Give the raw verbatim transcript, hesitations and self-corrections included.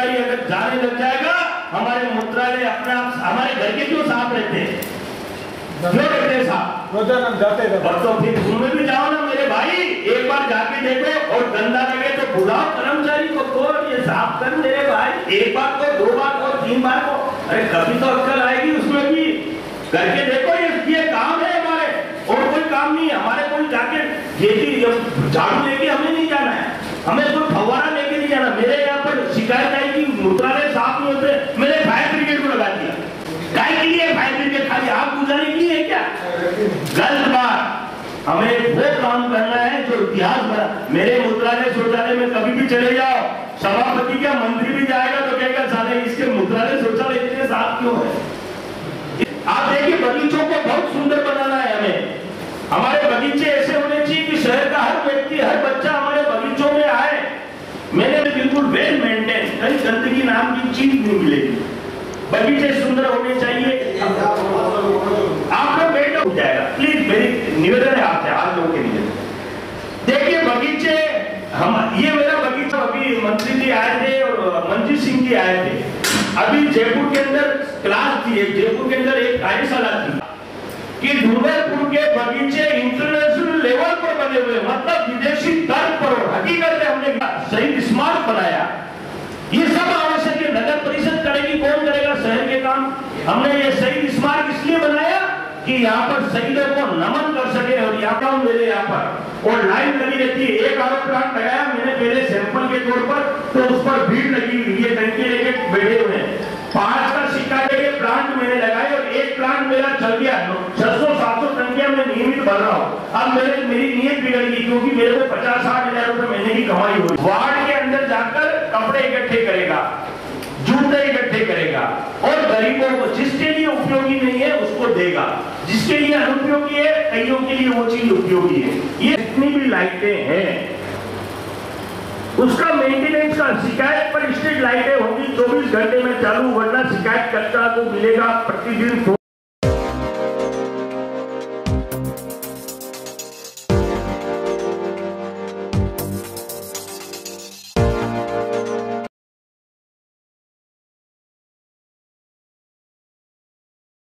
अधिकारी अगर जाने लग जाएगा, हमारे मंत्रालय अपने आप, हमारे घर के क्यों साफ रहते हैं, क्यों रहते हैं साफ, रोजाना जाते हैं। और तो फिर तुम भी जाओ ना मेरे भाई, एक बार जाके देखो, और गंदा लगे तो बुलाओ कर्मचारी को, तो ये साफ कर मेरे भाई, एक बार को, दो बार को, तीन बार को, अरे कभी तो अक्कल आएगी उसमें भी। करके देखो, ये ये काम है हमारे, और कोई काम नहीं है हमारे। कोई जाके खेती झाड़ू लेके हमें नहीं जाना है, हमें कोई फव्वारा लेके नहीं जाना। मेरे यहाँ पर शिकायत आई कि मूत्रालय साफ नहीं होते, मैंने फायर ब्रिगेड को लगा दिया। काय के लिए फायर ब्रिगेड, खाली आग बुझाने के लिए है क्या? गलत बात। हमें वो काम करना है जो इतिहास बना। मेरे मूत्रालय शौचालय में कभी भी चले जाओ, सभापति क्या मंत्री भी जाएगा तो कहेगा साले इसके मूत्रालय शौचालय इतने साफ क्यों है। आप देखिए, बगीचों को बहुत सुंदर बनाना है हमें। हमारे बगीचे ऐसे होने चाहिए कि शहर का हर व्यक्ति, हर बच्चा हमारे बगीचों में आए। मैंने बिल्कुल वेल मेंटेन, कहीं गंदगी नाम की चीज नहीं मिलेगी। बगीचे सुंदर होने चाहिए। आपका पेट हो जाएगा। प्लीज मेरी निवेदन है आपसे, आप लोगों के लिए देखिए बगीचे। हम ये मेरा बगीचा, अभी मंत्री जी आए थे और मंजीत सिंह जी आए थे। अभी जयपुर के अंदर क्लास थी, जयपुर के अंदर एक कार्यशाला थी कि डूंगरपुर के बगीचे इंटरनेशनल लेवल पर बने हुए, मतलब विदेशी दर पर। हकीकत में हमने शहीद स्मारक बनाया। ये सब आवश्यक है, नगर परिषद करेगी, कौन करेगा शहर के काम। हमने ये शहीद स्मारक इसलिए बनाया कि यहाँ पर शहीदों को नमन कर सके। और यहाँ पर मेरे यहाँ पर और लाइन लगी रहती है। एक आरोप प्लांट लगाया मैंने पहले सैंपल के तौर पर, तो उस पर भीड़ लगी हुई है, टंकी लेके बैठे हुए हैं। पांच का सिक्का लेके प्लांट मैंने लगाए और एक प्लांट मेरा चल गया। छह सौ सात सौ टंकियां मैं नियमित भर रहा हूँ। अब मेरे मेरी नीयत बिगड़ गई, क्योंकि मेरे को पचास साठ हजार रुपए महीने की कमाई हुई। वार्ड के अंदर जाकर कपड़े इकट्ठे करेगा, जूते इकट्ठे करेगा, और गरीबों को जिसके लिए उपयोगी नहीं है उसको देगा, जिसके लिए अनुपयोगी है कईयों के लिए वो चीज उपयोगी है। ये जितनी भी लाइटें हैं उसका मेंटेनेंस का, शिकायत पर स्ट्रीट लाइटें होंगी चौबीस घंटे में चालू, वरना शिकायत कर्ता को मिलेगा प्रतिदिन